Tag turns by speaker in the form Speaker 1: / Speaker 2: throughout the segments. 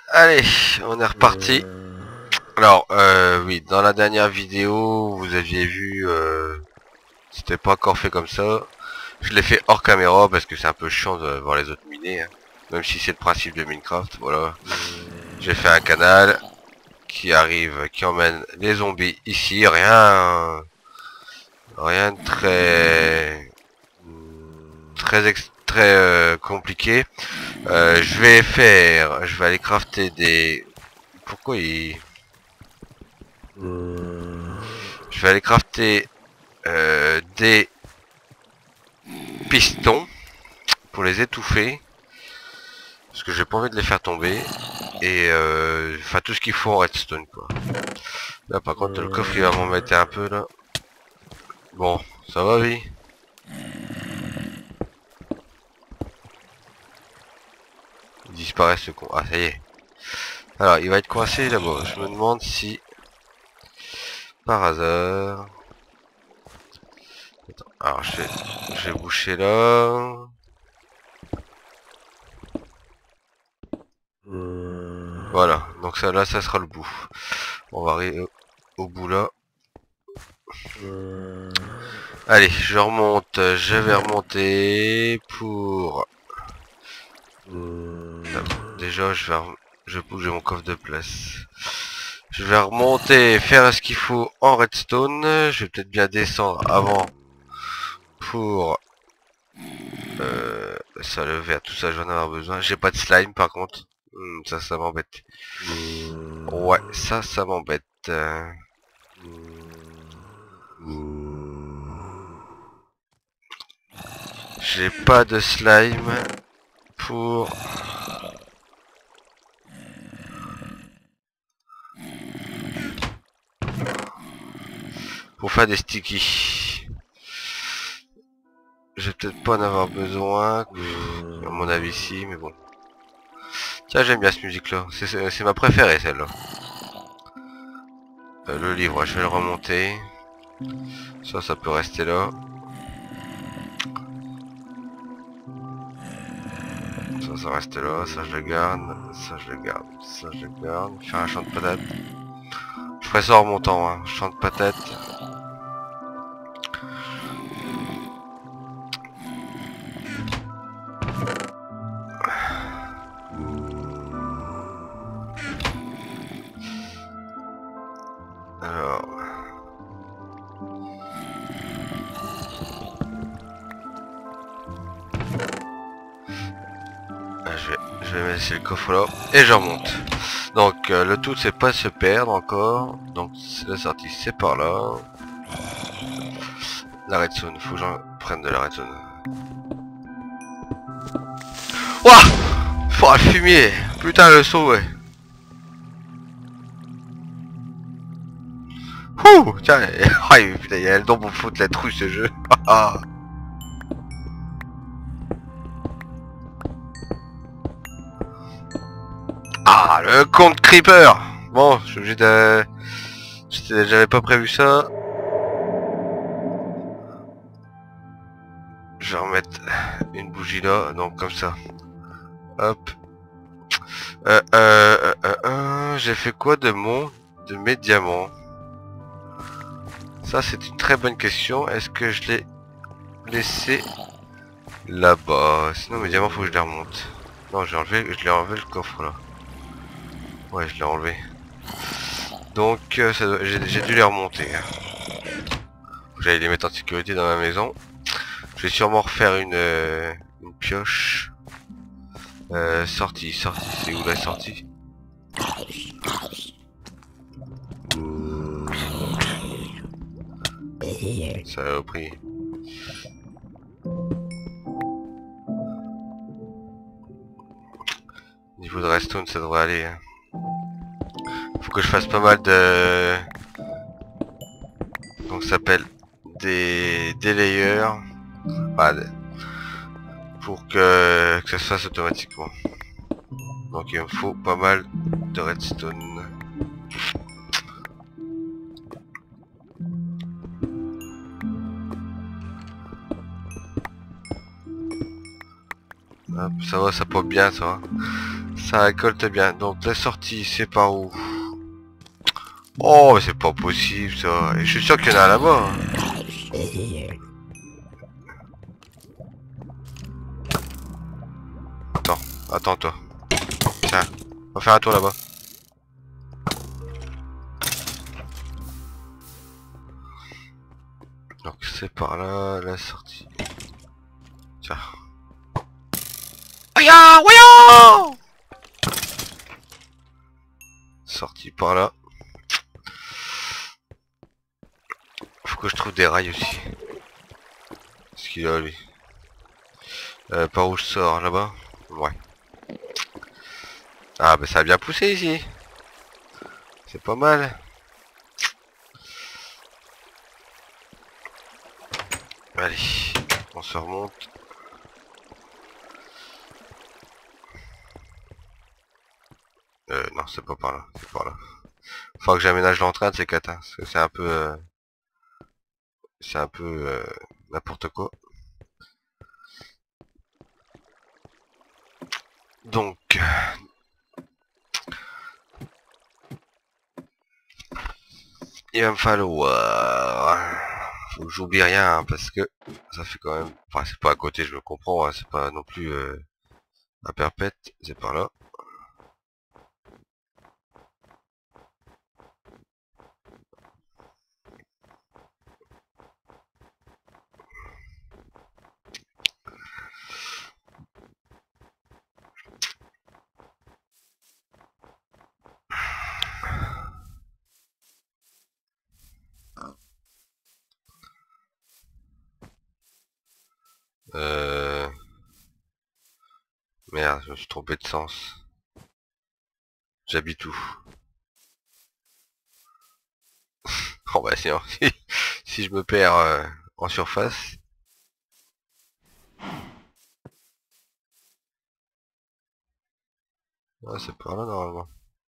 Speaker 1: Allez, on est reparti. Alors, oui, dans la dernière vidéo, vous aviez vu, c'était pas encore fait comme ça. Je l'ai fait hors caméra parce que c'est un peu chiant de voir les autres miner, hein. Même si c'est le principe de Minecraft, voilà. J'ai fait un canal qui arrive, qui emmène les zombies ici, rien de très compliqué. Je vais aller crafter des. Pourquoi il. Je vais aller crafter des pistons pour les étouffer. Parce que j'ai pas envie de les faire tomber. Et enfin tout ce qu'il faut en redstone quoi. Là par contre le coffre il va m'embêter un peu là. Bon, ça va oui. Il disparaît ce con. Ah ça y est. Alors il va être coincé là-bas. Je me demande si par hasard. Attends, alors je vais boucher là. Voilà, donc ça là ça sera le bout. On va arriver au bout là. Allez, je vais remonter pour... Déjà je vais bouger mon coffre de place. Je vais remonter, faire ce qu'il faut en redstone. Je vais peut-être bien descendre avant pour ça le verre, tout ça j'en ai avoir besoin. J'ai pas de slime par contre. Ça m'embête. Ouais, ça m'embête. J'ai pas de slime pour... faire des stickies. Je vais peut-être pas en avoir besoin, à mon avis si, mais bon. Tiens, j'aime bien cette musique là, c'est ma préférée celle-là. Le livre, je vais le remonter. Ça peut rester là. Ça reste là, ça je le garde, ça je le garde, ça je le garde. Faire un champ de patates. Je ferai ça en remontant, hein. Champ de patates. Alors... Je vais laisser le coffre là et je remonte. Donc le tout c'est pas se perdre encore. Donc la sortie c'est par là. La redstone, faut que j'en prenne de la redstone. Ouah, faut le fumier. Putain le saut ouais. Ouh, tiens, putain, il y a le don pour foutre la trouille ce jeu. Ah, le compte creeper. Bon, je suis obligé de... J'avais pas prévu ça. Je vais remettre une bougie là, donc comme ça. Hop. J'ai fait quoi de mes diamants? Ça c'est une très bonne question. Est-ce que je l'ai laissé là-bas? Sinon mes diamants faut que je les remonte. Non, je l'ai enlevé le coffre là. Ouais, je l'ai enlevé. Donc j'ai dû les remonter. J'allais les mettre en sécurité dans ma maison. Je vais sûrement refaire une pioche. Sortie, c'est où la sortie? Ça a pris. Niveau de redstone ça devrait aller. Hein. Faut que je fasse pas mal de... Donc ça s'appelle des layers. Enfin, pour que ça se fasse automatiquement. Donc il me faut pas mal de redstone. Hop, ça va, ça pop bien ça. Ça récolte bien. Donc la sortie, c'est par où? Oh, mais c'est pas possible ça. Et je suis sûr qu'il y en a là-bas, hein. Attends, attends toi. Tiens, on va faire un tour là-bas. Donc c'est par là, la sortie. Tiens. Aïe, voyons. Sortie par là. Faut que je trouve des rails aussi. Qu'est-ce qu'il a lui? Par où je sors là-bas? Ouais. Ah bah ça a bien poussé ici. C'est pas mal. Allez, on se remonte. Non, c'est pas par là, c'est par là. Faut que j'aménage l'entrain de ces quatre, hein, parce que c'est un peu n'importe quoi. Donc, il va me falloir... Faut que j'oublie rien, hein, parce que ça fait quand même... Enfin, c'est pas à côté, je me comprends, hein, c'est pas non plus à perpète, c'est par là. Euh... Merde, je me suis trompé de sens. J'habite où? Oh bah sinon, si je me perds en surface... Ah, c'est par là normalement.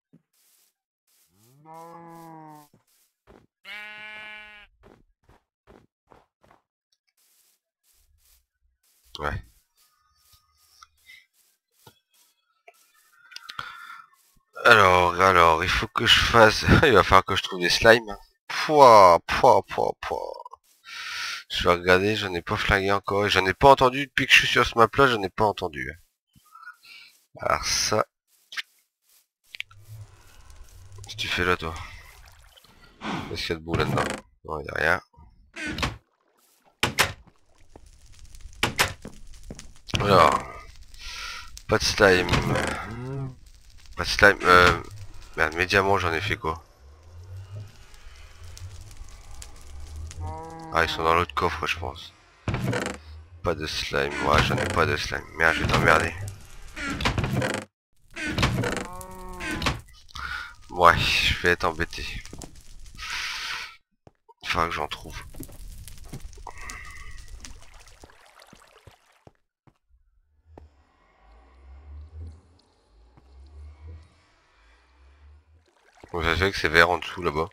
Speaker 1: Ouais. Alors, il faut que je fasse... Il va falloir que je trouve des slimes. Pouah, pouah, pouah, pouah. Je vais regarder, j'en ai pas flingué encore. J'en ai pas entendu depuis que je suis sur ce map-là, j'en ai pas entendu. Alors ça... Qu'est-ce que tu fais là, toi? Qu'est-ce qu'il y a de beau là-dedans? Non, il y a rien. Alors... Pas de slime. Pas de slime. Merde, mes diamants, j'en ai fait quoi? Ah, ils sont dans l'autre coffre, je pense. Pas de slime. Ouais, j'en ai pas de slime. Merde, je vais t'emmerder. Ouais, je vais être embêté. Il faudra que j'en trouve. Bon, ça fait que c'est vert en dessous là-bas.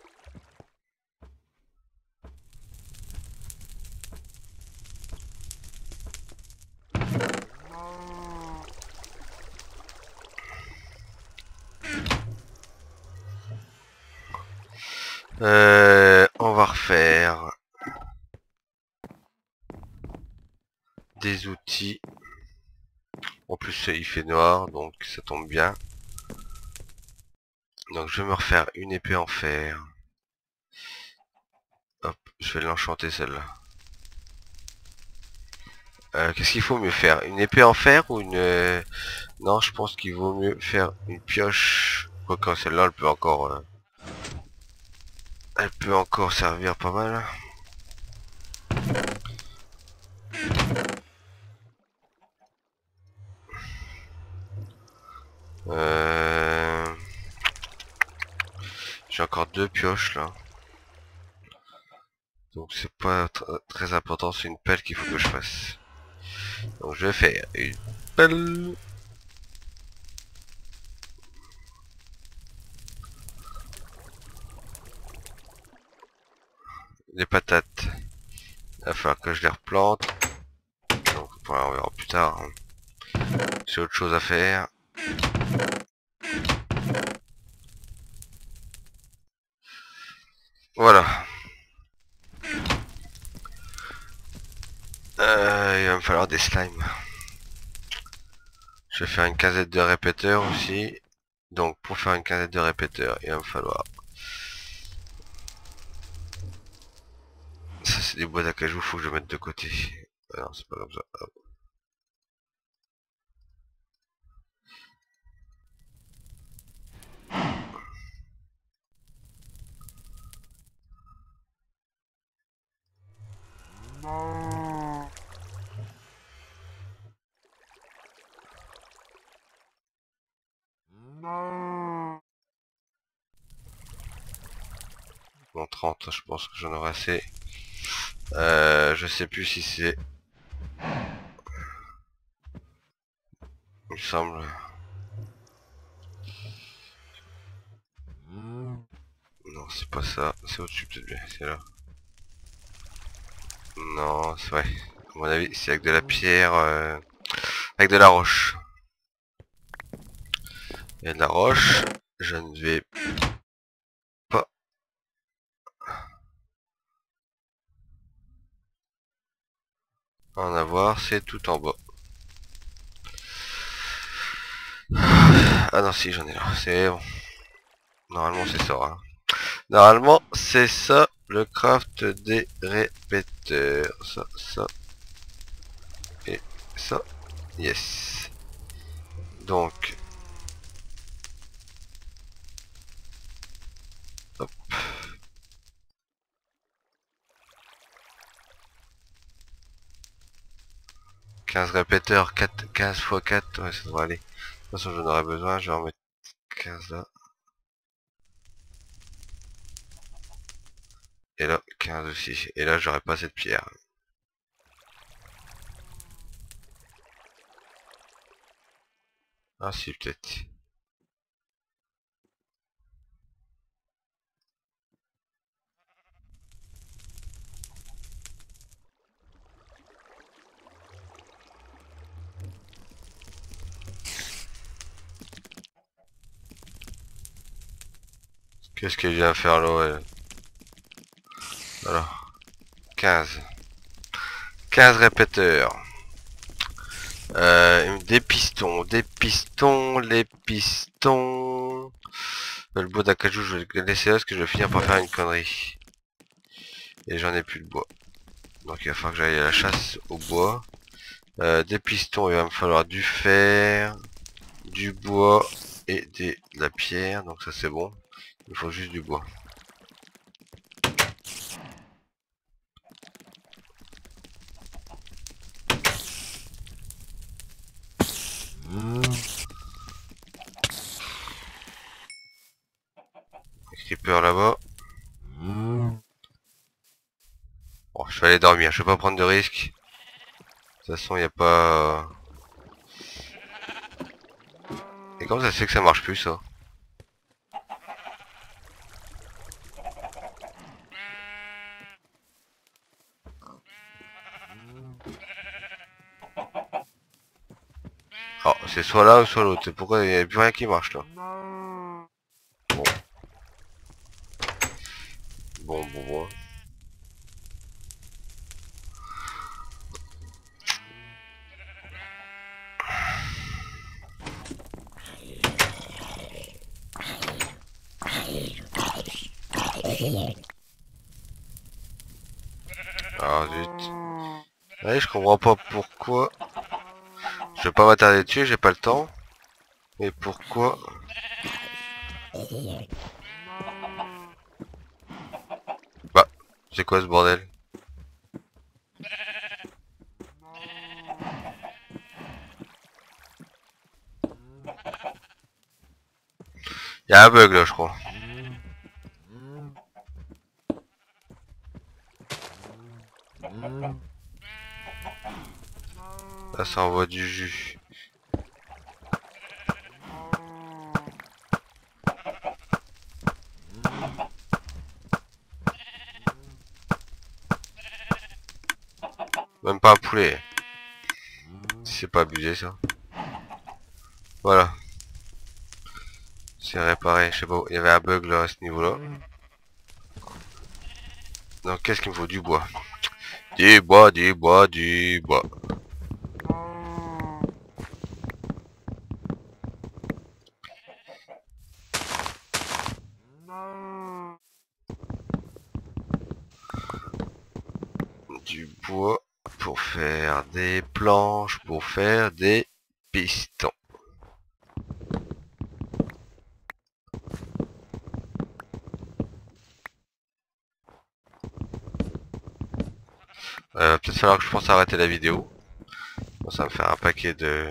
Speaker 1: On va refaire des outils. En plus, il fait noir, donc ça tombe bien. Donc, je vais me refaire une épée en fer. Hop, je vais l'enchanter celle-là. Qu'est-ce qu'il faut mieux faire? Une épée en fer ou une... Non, je pense qu'il vaut mieux faire une pioche. Quoique celle-là, elle peut encore servir pas mal. J'ai encore deux pioches là. Donc c'est pas très important, c'est une pelle qu'il faut que je fasse. Donc je vais faire une pelle. Les patates. Il va falloir que je les replante. Donc voilà, on verra plus tard, hein. J'ai autre chose à faire. Voilà. Il va me falloir des slimes. Je vais faire une quinzaine de répéteurs aussi. Donc pour faire une quinzaine de répéteurs, il va me falloir... Ça c'est des bois d'acajou, faut que je mette de côté. Non, c'est pas comme ça. Hop. Bon, 30, je pense que j'en aurai assez. Je sais plus si c'est... Il me semble... Non, c'est pas ça. C'est au-dessus peut-être bien. C'est là. Non, c'est vrai. À mon avis, c'est avec de la pierre... avec de la roche. Il y a de la roche. Je ne vais pas... en avoir. C'est tout en bas. Ah non, si, j'en ai là. C'est bon. Normalement, c'est ça. Hein. Normalement, c'est ça. Le craft des répéteurs. Ça. Et ça. Yes. Donc... Hop. 15 répéteurs, 4, 15 x 4, ouais, ça devrait aller. De toute façon, j'en aurai besoin, je vais en mettre 15 là. Et là, 15 aussi. Et là, j'aurai pas cette pierre. Ah si, peut-être. Qu'est-ce qu'elle vient faire là, elle? Voilà. 15. 15 répéteurs. Des pistons. Des pistons. Les pistons. Le bois d'acajou, je vais le laisser là parce que je vais finir par faire une connerie. Et j'en ai plus de bois. Donc il va falloir que j'aille à la chasse au bois. Des pistons, il va me falloir du fer, du bois et de la pierre. Donc ça c'est bon. Il faut juste du bois. Creeper là-bas. Bon, je vais aller dormir. Je vais pas prendre de risques. De toute façon, il n'y a pas... Et comment ça se fait que ça marche plus, ça? Oh, c'est soit là ou soit l'autre. Pourquoi il n'y a plus rien qui marche, là? Bon. Bon. Ah, zut. Ouais, je comprends pas pourquoi. Je vais pas m'attarder dessus, j'ai pas le temps. Et pourquoi? Bah, c'est quoi ce bordel? Il y a un bug là, je crois. Là, ça envoie du jus. Même pas un poulet. Si c'est pas abusé, ça. Voilà. C'est réparé. Je sais pas, il y avait un bug là à ce niveau-là. Donc qu'est-ce qu'il me faut? Du bois. Du bois, du bois, du bois. Du bois pour faire des planches, pour faire des pistons. Peut-être falloir que je pense arrêter la vidéo. Bon, ça va me faire un paquet de...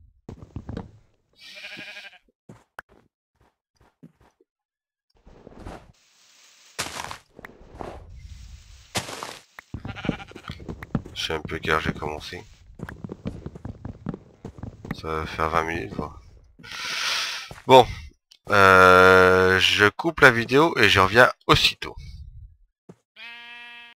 Speaker 1: Je sais un peu quelle heure j'ai commencé. Ça va faire 20 minutes, quoi. Bon, je coupe la vidéo et je reviens aussitôt.